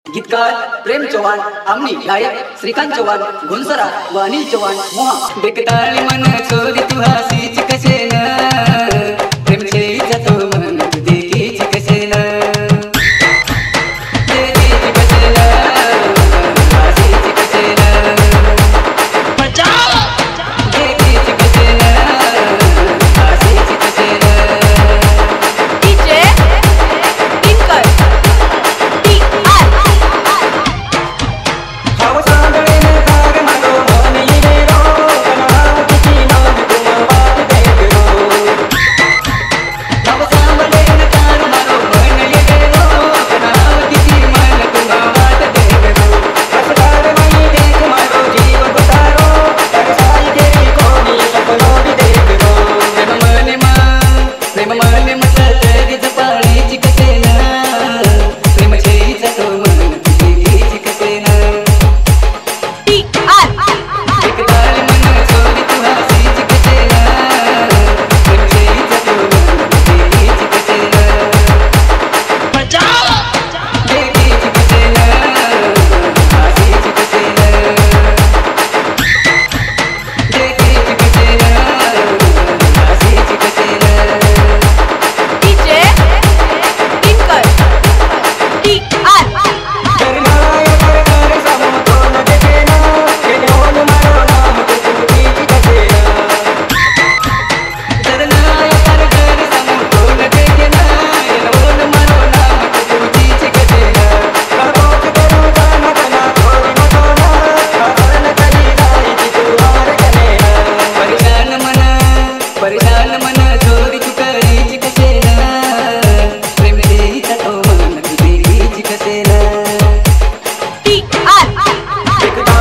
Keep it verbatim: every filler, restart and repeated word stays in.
गीतकार प्रेम चव्हाण, आमनी गायक श्रीकांत चव्हाण, घुनसरा व अनिल चव्हाण मोहा। बेकताळी मन चोरी तू हसीच कशेन, प्रेम छेईचा तो मन तू देखीच कशेन, देखीच कशेन, हसीच कशेन, बचाव देखीच कशेन, हसीच कशेन। डीजे टिंकर टी आर परेशान मन चोरी तू करीच कशेन, प्रेम छेईचा तो मन तू देखीच कशेन। T R